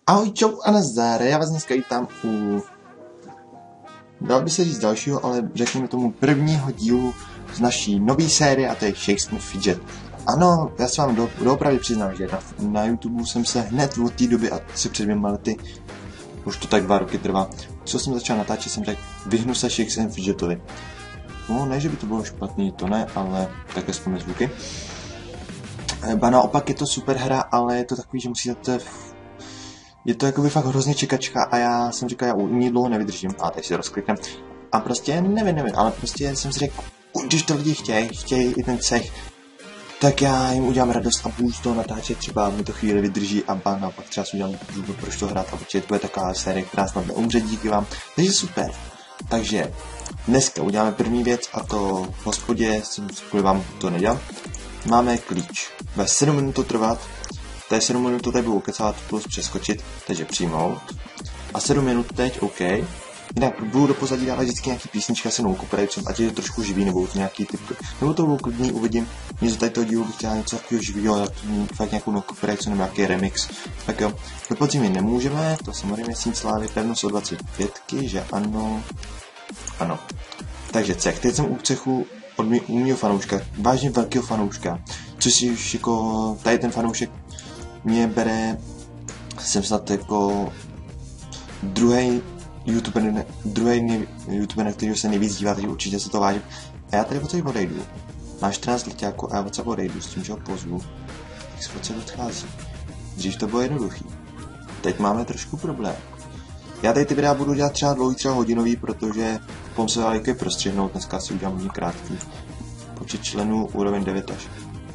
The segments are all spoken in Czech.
Ahoj, čau a nazdar, já vás dneska vítám u, dal by se říct dalšího, ale řekněme tomu prvního dílu z naší nové série a to je Shakespeare Fidget. Ano, já se vám doopravdy přiznám, že na YouTube jsem se hned od té doby, asi před 2 lety, už to tak 2 roky trvá, co jsem začal natáčet, jsem řekl, vyhnu se Shakespeare Fidgetovi. No, ne, že by to bylo špatný, to ne, ale tak aspoň zvuky. Ba naopak je to super hra, ale je to takový, že musíte je to jakoby fakt hrozně čekačka a já jsem říkal, já u ní dlouho nevydržím. A teď si rozkliknem. A prostě nevím, ale prostě jsem si řekl, když to lidi chtějí i ten cech, tak já jim udělám radost a budu z toho natáčet, třeba mi to chvíli vydrží a pak třeba si udělám důvod, proč to hrát a určitě to bude taková série, která snad neumře díky vám. Takže super. Takže dneska uděláme první věc a to v hospodě jsem kvůli vám to nedělal. Máme klíč. Bude 7 minut to trvat. To je 7 minut, to tady budu kecát plus přeskočit, takže přijmout. A 7 minut teď, OK. Jinak budu do pozadí dávat vždycky nějaký písnička, se mnou copyright, ať je to trošku živý, nebo to nějaký typ, nebo to budu klidný, uvidím. Mě z tady toho dílu bych chtěl něco takového živého, fakt nějakou no copyright, nebo nějaký remix. Tak jo, do podzimy nemůžeme, to samozřejmě měsíc slávy, pevnost o 25, že ano. Ano. Takže cech, teď jsem u cechu od mýho fanouška, vážně velkého fanouška, což si už jako, tady ten fanoušek mě bere, jsem snad jako druhý YouTuber, na kterého se nejvíc dívá, takže určitě se to vážím. A já tady od sebe odejdu. Má 14 letáků a já od sebe odejdu s tím, že ho pozvu. Tak se od sebe odchází. Dřív to bylo jednoduchý. Teď máme trošku problém. Já tady ty videa budu dělat třeba dlouhý, třeba hodinový, protože potom se dá jako prostřihnout, dneska si udělám hodně krátký. Počet členů úroveň 9 až.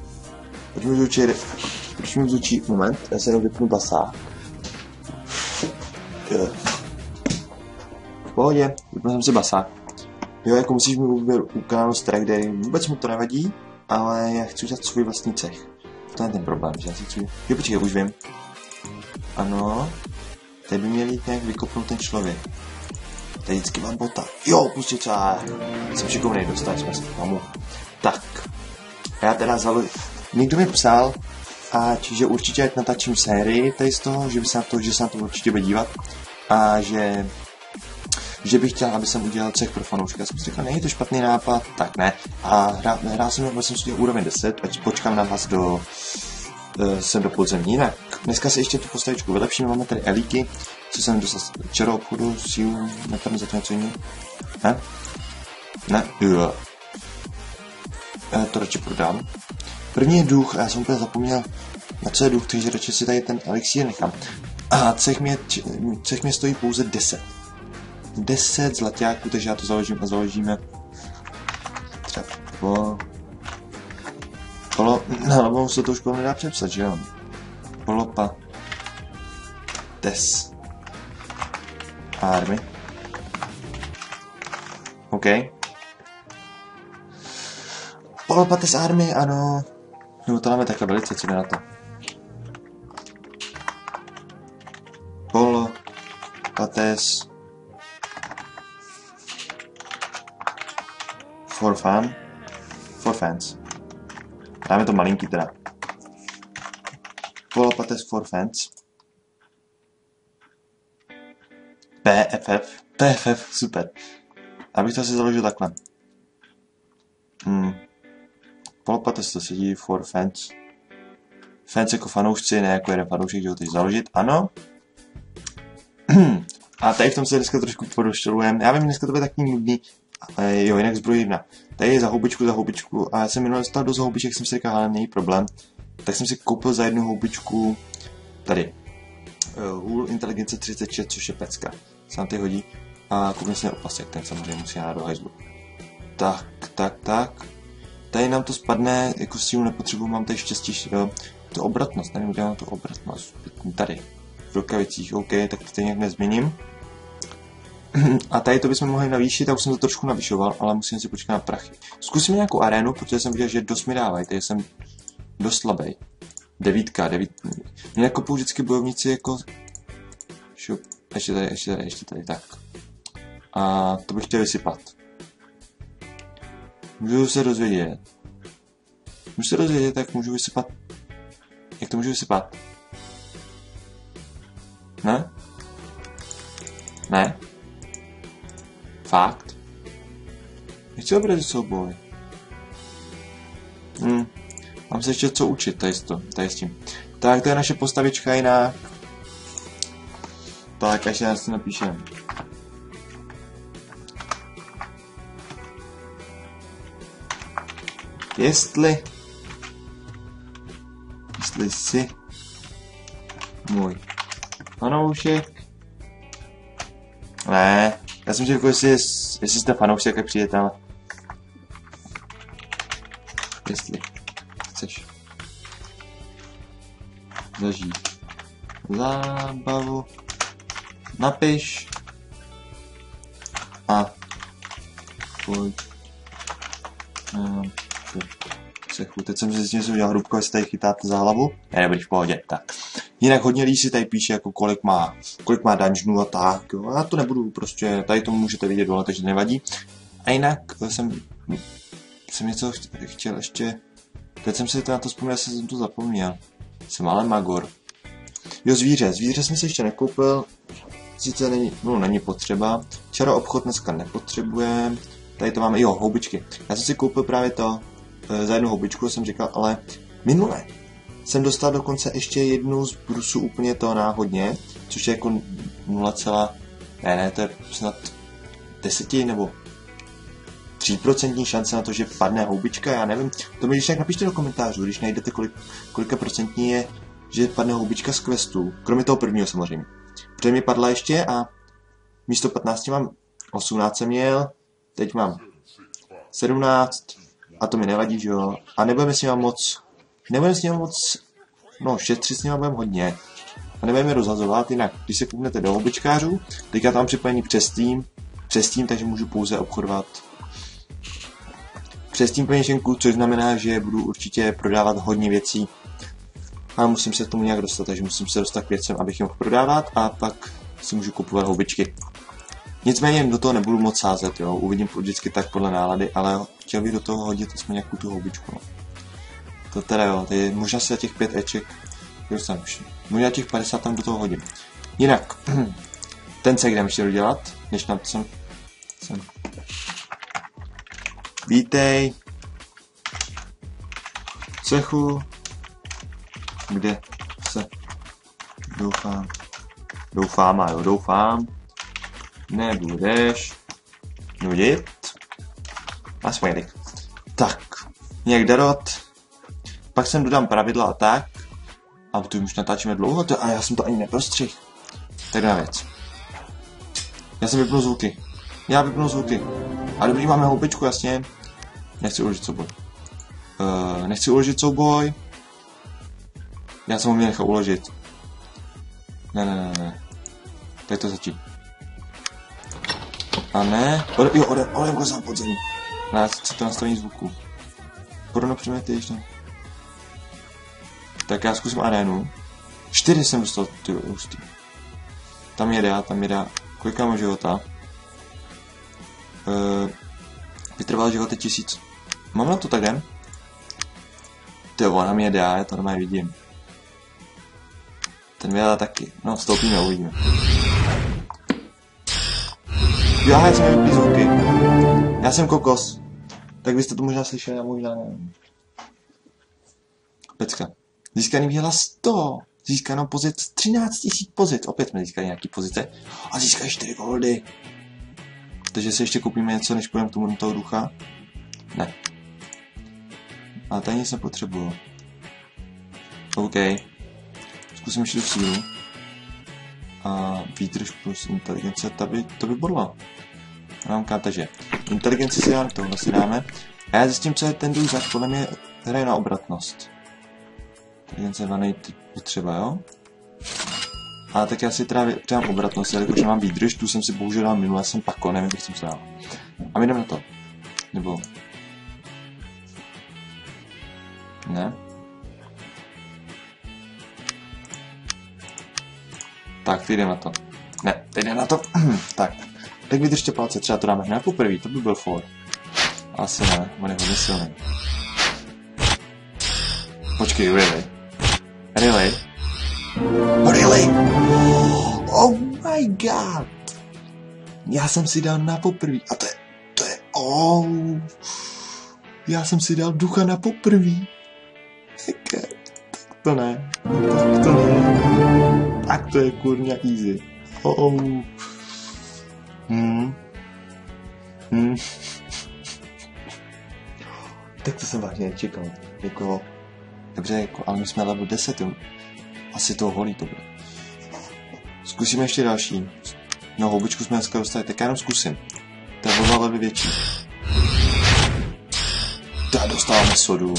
Proč mi zvučí? Moment, já se jenom vypnu basák. V pohodě, vypnul jsem si basák. Jo, jako musíš mi u kanálu Strike Day, vůbec mu to nevadí, ale já chci udělat svůj vlastní cech. To je ten problém, že já si chci... Jo, počkej, už vím. Ano, tady by měl jít nějak vykopnout ten člověk. Tady vždycky mám bota. Jo, pustil třeba. Jsem šikovnej, dostali jsme se k tomu. Tak, já teda někdo mi psal, že určitě ať natáčím sérii tady z toho, že se na to určitě bude dívat a že bych chtěl, aby jsem udělal cech pro fanouška. Já jsem si řekl, není to špatný nápad, tak ne. A hrál jsem si úroveň 10, ať počkám na vás sem do podzemí. Jinak, dneska si ještě tu postavičku vylepšíme, máme tady elíky, co jsem dostal z čero obchodu, sílu, nepadne za to něco jiného. Ne? Ne? Jo. Já to radši prodám. První je duch, já jsem úplně zapomněl, na co je duch, takže radši si tady ten elixír nechám. A cech mě stojí pouze 10. 10 zlaťáků, takže já to založím a založíme třeba na hlavou se to už nedá přepsat, že jo? Polopa Tes Army. OK. Polopates Army, ano. Nebo to máme takhle velice, co jde na to. Polopates for fans. Dáme to malinký teda. Polopates for fans. PFF, super. Abych to asi založil takhle. Polopates to sedí for fans. Fans jako fanoušci, ne jako jeden fanoušek, že ho teď založit, ano. A tady v tom se dneska trošku podoštělujeme. Já vím, dneska to bude takový nudný. Jo, jinak zbrojivna. Tady je za houbičku a já jsem minule dostal dost houbiček, jsem si říkal, ale není problém. Tak jsem si koupil za jednu houbičku tady. Hůl inteligence 36, což je pecka. Se nám tady hodí. A koupil jsem opasek, ten samozřejmě musí jít do hajzlu. Tak. Tady nám to spadne, jako sílu nepotřebuji, mám tady štěstí, to obratnost, nevím, kde mám to obratnost. Tady, v rukavicích, OK, tak to nějak nezměním. A tady to bychom mohli navýšit, a už jsem to trošku navyšoval, ale musím si počkat na prachy. Zkusíme nějakou arénu, protože jsem viděl, že dost mi dávají, tady jsem dost slabý. 9. Mě jako vždycky bojovníci jako... Šup, ještě tady, tak. A to bych chtěl vysypat. Můžu se rozvědět, jak můžu vysypat. Jak to můžu vysypat? Ne? Ne? Fakt? Nechci obrazit souboj. Mám se ještě co učit tady s tím. Tak, to je naše postavička jinak. Tak, až já si napíšem. Jestli si můj fanoušek. Ne, já jsem řekl, jestli jste fanoušek, jak přijete, ale jestli chceš zažít zábavu, napiš a pojď cechu. Teď jsem si zjistil, že jsem udělal hrubko, jestli tady chytáte za hlavu. Ne, dobrý, v pohodě, tak. Jinak hodně lidí si tady píše, jako kolik má dungeonů a tak, jo. Já to nebudu prostě, tady to můžete vidět dole, takže nevadí. A jinak jsem něco chtěl ještě, teď jsem si to na to vzpomněl, jsem to zapomněl. Jsem ale magor. Jo, zvíře jsem si ještě nekoupil, sice není potřeba. Čaro obchod dneska nepotřebujeme. Tady to máme, jo, houbičky. Já jsem si koupil právě to, za jednu houbičku jsem říkal, ale minule jsem dostal dokonce ještě jednu z brusu úplně to náhodně, což je jako 0, ne, to je snad 10 nebo 3% šance na to, že padne houbička, já nevím. To mi když tak napište do komentářů, když najdete kolika procentní je, že padne houbička z questu, kromě toho prvního samozřejmě. Protože mi padla ještě a místo 15 mám 18 jsem měl, teď mám 17 a to mi nevadí, že jo. A nebudeme s nima moc, no šetřit s nima budeme hodně. A nebudeme rozhazovat, jinak když se kouknete do houbičkářů, teďka tam připojený přes Steam, takže můžu pouze obchodovat přes Steam peněženku, což znamená, že budu určitě prodávat hodně věcí. A musím se k tomu nějak dostat, takže musím se dostat k věcem, abych je mohl prodávat a pak si můžu kupovat houbičky. Nicméně do toho nebudu moc sázet, jo, uvidím vždycky tak podle nálady, ale chtěl bych do toho hodit aspoň nějakou tu houbičku, no. To teda jo, tady možná si za těch 5 eček, možná těch 50 tam do toho hodím. Jinak, ten se jdem ještě dodělat, než na to jsem. Vítej v cechu, kde se doufám, nebudeš nudit. A smajlik. Tak, nějak darot. Pak sem dodám pravidla a tak. A tu už natáčíme dlouho, a já jsem to ani neprostřih. Tak na věc. Já jsem vypnul zvuky. A dobrý, máme houbičku, jasně. Nechci uložit souboj. Já jsem ho měl nechat uložit. Ne. Tak to začít. A ne. Olejím koza podzemí. Já si to nastavení zvuku. Porno předměty ještě. Tak já zkusím arénu. 4 jsem dostal, ty hustý. Tam jede. Kolik mám života? Vytrval život je 1000. Mám na to tak jen? Tyjo, ona mi jede, já to normálně vidím. Ten vyjádá taky. No, vstoupíme, uvidíme. Já jsem vyplý zvuky. Já jsem kokos. Tak byste to možná slyšeli, já možná nevím. Pecka. Získaný výhla 100. Získanou pozic 13 000 pozic. Opět jsme získali nějaký pozice. A získali 4 goldy. Takže si ještě koupíme něco, než půjdeme k tomu toho ducha. Ne. Ale tady nic nepotřebuju. OK. Zkusím ještě tu sílu. A výdrž plus inteligence, to by bodlo. Mám takže inteligenci si dáme, tohle si dáme. A já zjistím, co je ten důzak, podle mě hraje na obratnost. Inteligence 2 potřeba, jo? A tak já si teda přidám obratnost, jelikož mám výdrž, tu jsem si bohužel dal minule, jsem pako, nevím, jak jsem se dal. A my jdeme na to. Nebo... Ne? Tak, teď jdeme na to. Ne, teď jdeme na to. Tak vydržte palce, třeba to dáme hned poprvé, to by byl for. Asi ne, on je hodně silný. Počkej, really? my god! Já jsem si dal na poprví. A to je, já jsem si dal ducha na poprví. Tak to ne. Tak to je kurňa easy. Tak to jsem vážně nečekal. Jako, dobře, jako, ale my jsme level 10, jo. Asi toho holí to bude. Zkusíme ještě další. No, houbičku jsme dneska dostali, tak já jenom zkusím. To je o 2 levely větší. Tak dostáváme sodu.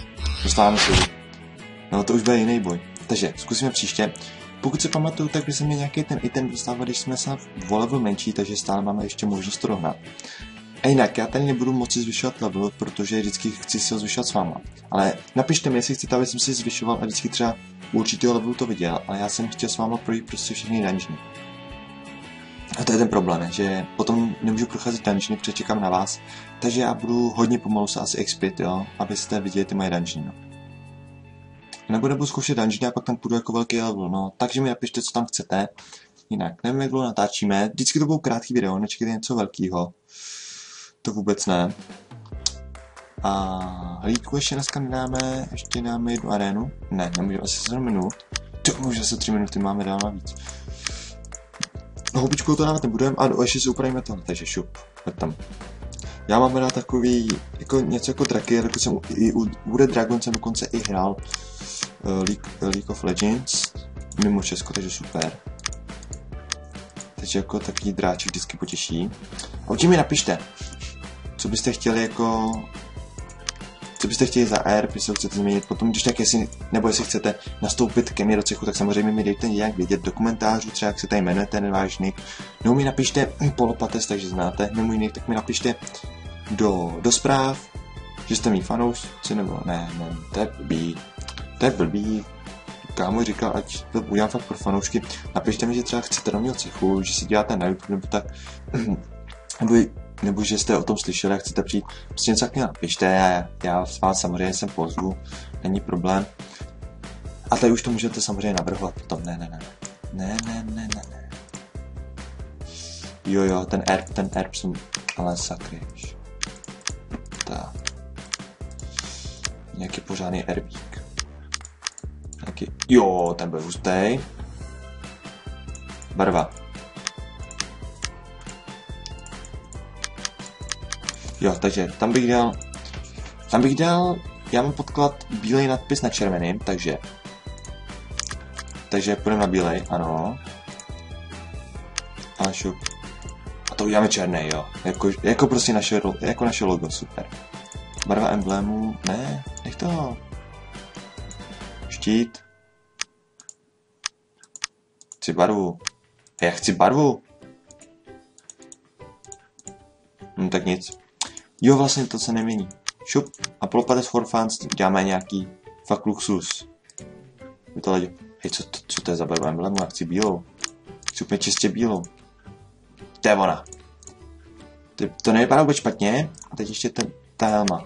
No, to už bude jiný boj. Takže, zkusíme příště. Pokud se pamatuju, tak by se mi nějaký ten item dostával, když jsme se o level menší, takže stále máme ještě možnost to dohnat. A jinak, já tady nebudu moci zvyšovat level, protože vždycky chci si ho zvyšovat s váma. Ale napište mi, jestli chcete, aby jsem si zvyšoval a vždycky třeba u určitého levelu to viděl, ale já jsem chtěl s váma projít prostě všechny dungeony. A to je ten problém, že potom nemůžu procházet dungeony, protože čekám na vás, takže já budu hodně pomalu se asi expit, jo, abyste viděli ty moje dungeony, no. Nebudu zkoušet dungeony a pak tam půjdu jako velký level, no, takže mi napište, co tam chcete. Jinak, nevím, jak dlouho natáčíme, vždycky to budou krátký video, nečekejte něco velkýho. To vůbec ne. A hlídku ještě dneska nedáme, ještě dáme jednu arénu. Ne, nemůžeme asi 7 minut. To může se 3 minuty máme dál navíc. No, houbičkou to dávat nebudeme a ještě si upravíme tohle, takže šup, tam. Já mám rád takový, jako něco jako draky, dokud jsem i u The Dragon jsem dokonce i hrál League of Legends, mimo Česko, takže super. Takže jako takový dráček vždycky potěší. A určitě mi napište, co byste chtěli jako... Co byste chtěli za ARP, jestli ho chcete změnit potom, když tak jestli chcete nastoupit ke mně do cechu, tak samozřejmě mi dejte nějak vědět do komentářů, třeba jak se tady jmenujete, ten váš nick. No mi napište Polopates, takže znáte, můj nick, tak mi napište do zpráv, že jste mý fanoušci, nebo ne, to je blbý. Kámo říkal, ať to udělám fakt pro fanoušky, napište mi, že třeba chcete do mého cechu, že si děláte na YouTube, nebo tak, nebo že jste o tom slyšeli a chcete přijít, prostě něco taky napište, já vás samozřejmě sem pozvu, není problém. A tady už to můžete samozřejmě navrhovat potom, ne. Jo, ten erb jsem, ale sakryš. Tak. Nějaký pořádný erbík. Jo, ten byl hustý. Barva. Jo, takže tam bych dal, já mám podklad bílej nadpis na červeným, takže půjdeme na bílej, ano. A šup. A to uděláme černý, jo. Jako prostě naše logo, super. Barva emblému, ne, nech toho. Štít. Chci barvu. Já chci barvu. Tak nic. Jo, vlastně to se nemění. Šup. A Polopates for fans děláme nějaký fakt luxus. Je to lidi. Hej, co to je za barvu emblému? Já chci bílou. Chci úplně čistě bílou. To je ona. To nevypadá vůbec špatně. A teď ještě ta helma.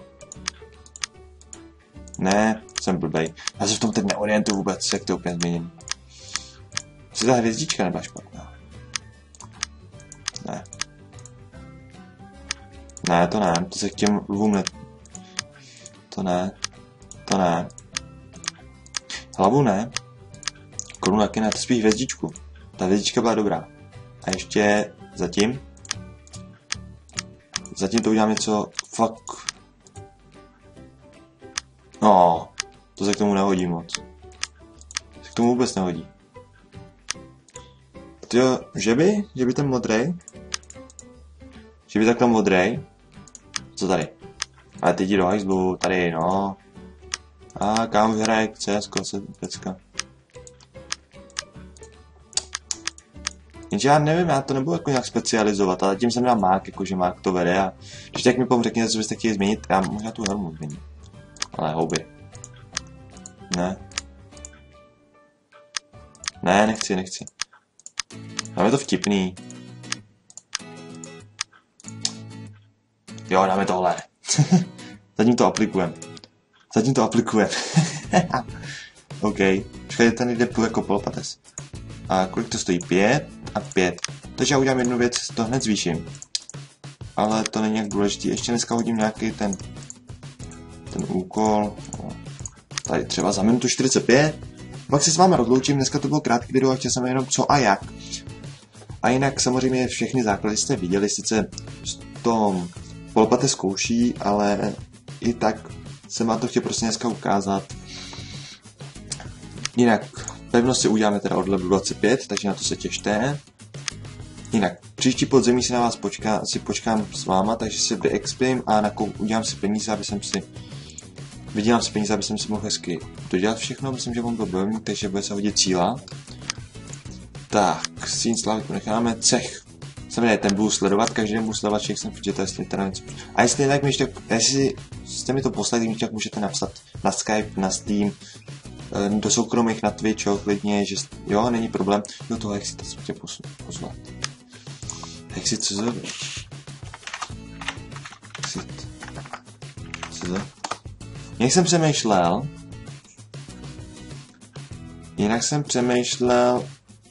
Ne, jsem blbej. Já se v tom teď neorientuju vůbec, jak to úplně změním. Co ta hvězdička nebyla špatná? Ne. Ne, to ne, to se k těm lvům ne... To ne. Hlavu ne. Korunu taky ne, to spíš hvězdičku. Ta hvězdička byla dobrá. A ještě zatím to udělám něco fakt... No, to se k tomu nehodí moc. Se k tomu vůbec nehodí. Tyjo, že by ten modrej? Že by takhle modrej? Co tady? Ale teď jdi do hajzlu, tady, no. A kam hraje CSko, pecka. Jenže já nevím, já to nebudu jako nějak specializovat, ale tím jsem dal Mark, jakože Mark to vede a když tak mi řekněte, co byste chtěli změnit, já možná tu helmu změním. Ale houby. Ne, nechci. Dáme to vtipný. Jo, dáme tohle. Zatím to aplikujeme. OK. Počkej, ten jde půl jako Polopates. A kolik to stojí? 5? a 5. Takže já udělám jednu věc, to hned zvýším. Ale to není jak důležitý. Ještě dneska hodím nějaký ten úkol. Tady třeba za minutu 45. Pak se s vámi rozloučím, dneska to bylo krátký video a chtěl jsem jenom co a jak. A jinak samozřejmě všechny základy jste viděli, sice v tom polopate zkouší, ale i tak jsem vám to chtěl prostě dneska ukázat. Jinak pevnost si uděláme teda od levelu 25, takže na to se těšte. Jinak příští podzemí si na vás počkám s váma, takže si vyexpím a udělám si peníze, aby jsem si mohl hezky dodělat všechno. Myslím, že on byl bojovník, takže bude se hodit cíla. Tak, síň slávy necháme. Cech. Samozřejmě ten budu sledovat, každý den budu sledovat Shakespeare Fidget, jestli teda něco. A jestli tak jestli jste mi to poslali, tak můžete napsat na Skype, na Steam, do soukromých, na Twitch, jo, klidně, že jo, není problém. Jo, toho Hexita jsem chtěl pozvat. Hexit, co to? Hexit. Co to? Jak jsem přemýšlel, jinak jsem přemýšlel,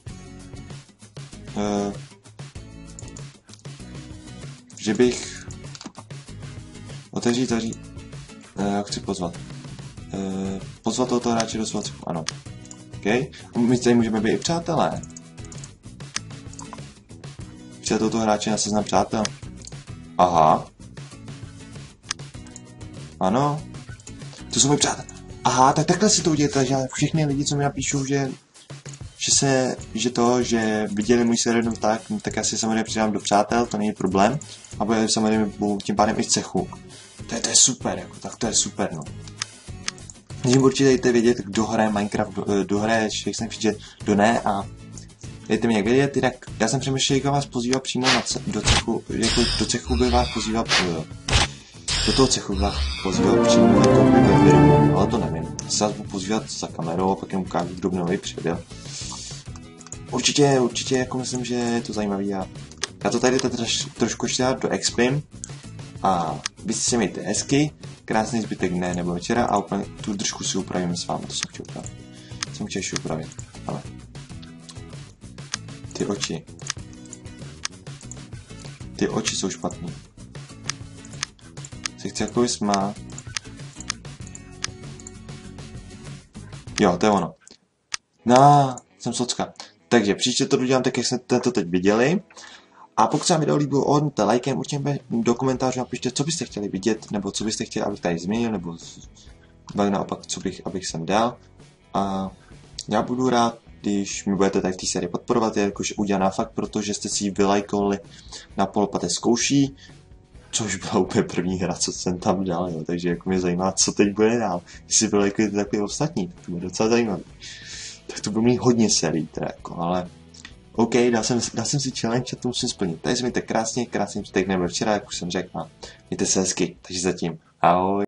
že bych otevřít, chci pozvat. Pozvat tohoto hráče do svého, ano. OK. My tady můžeme být i přátelé. Chci tohoto hráče na seznam přátel. Aha. Ano. To jsou moji přátelé. Aha, tak takhle si to uděláte, že všichni lidi, co mi napíšou, že viděli můj seriál, tak já si samozřejmě přidám do přátel, to není problém. A bude samozřejmě tím pádem i z cechu. To je super, jako, tak to je super, no. Když určitě dejte vědět, kdo hraje Minecraft, kdo hraje Shakespeare Fidget, kdo ne, a dejte mi jak vědět, jinak já jsem přemýšlel, jak vás pozývat přímo do cechu, jako do cechu by vás pozývat, do toho cechu vás pozývat přímo jako ve videu, ale to nevím. Se vás budu pozývat za kamerou a pak jen ukážu, kdo by nový přijedel. Určitě jako myslím, že je to zajímavý a já to tady trošku ještě dát do expim a vy si mějte hezky, krásný zbytek dne nebo večera a úplně tu držku si upravím s vámi, to jsem chtěl upravit. Jsem chtěl ještě upravit, ale ty oči jsou špatný. Se chci jako vysmát. Jo, to je ono. No, jsem socka. Takže příště to dodělám tak, jak jste to teď viděli. A pokud se vám video líbilo, ohodnoťte lajkem, určitě do komentářů napište, co byste chtěli vidět, nebo co byste chtěli, abych tady změnil, nebo naopak, abych sem dal. A já budu rád, když mi budete tady v té sérii podporovat, jakož udělaná fakt, protože jste si ji vylajkovali na polopate zkouší, což byla úplně první hra, co jsem tam dal, jo. Takže jako mě zajímá, co teď bude dál. Když si vylajkujete takový ostatní, tak to bude docela zajímavý. Tak to bude mít hodně sérií, teda jako, ale OK, dal jsem si challenge a to musím splnit. Tady se mějte krásně zbytek nebo včera, jak už jsem řekl, a mějte se hezky, takže zatím ahoj.